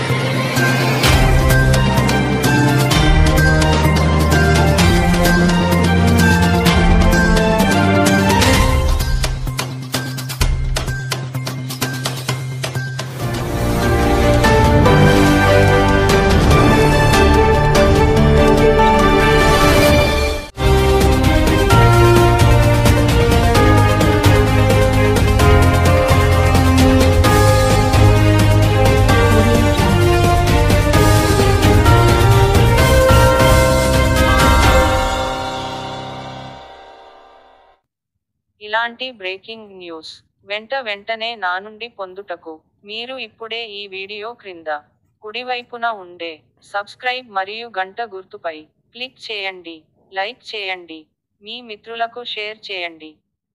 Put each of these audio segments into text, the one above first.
ఇలాంటి breaking news వెంటనే నా నుండి పొందుటకు మీరు ఇప్పుడే ఈ వీడియో క్రింద కుడివైపున ఉండే సబ్స్క్రైబ్ మరియు గంట గుర్తుపై క్లిక్ చేయండి, లైక్ చేయండి, మీ మిత్రులకు షేర్ చేయండి.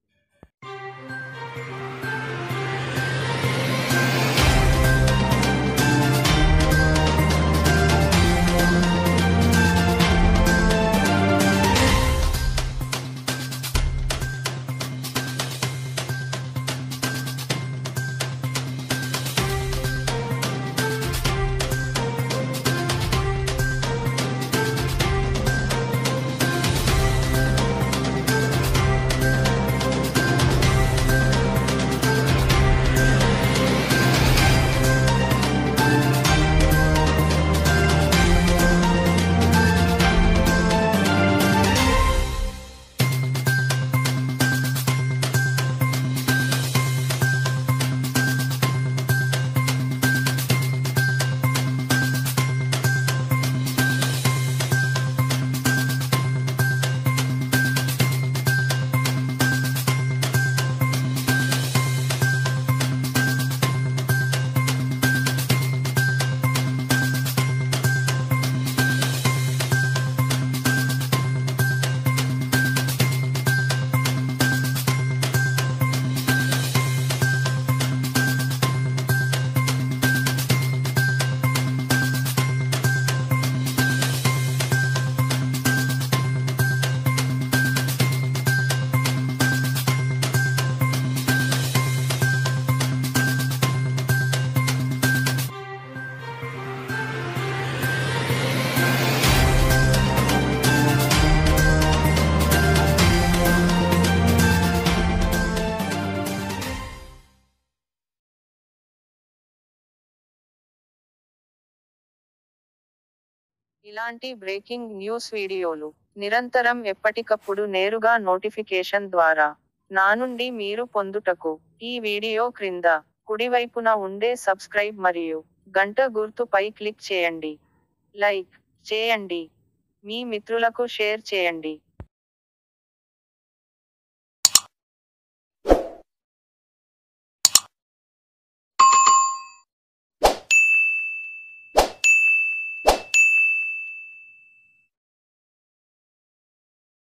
ఇలాంటి బ్రేకింగ్ న్యూస్ వీడియోలు నిరంతరం ఎప్పటికప్పుడు నేరుగా నోటిఫికేషన్ ద్వారా నా నుండి మీరు పొందుటకు ఈ వీడియో క్రింద కుడివైపున ఉండే సబ్స్క్రైబ్ మరియు గంట గుర్తుపై క్లిక్ చేయండి, లైక్ చేయండి, మీ మిత్రులకు షేర్ చేయండి.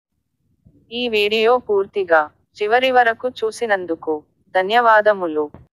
ఈ వీడియో పూర్తిగా చివరి వరకు చూసినందుకు ధన్యవాదములు.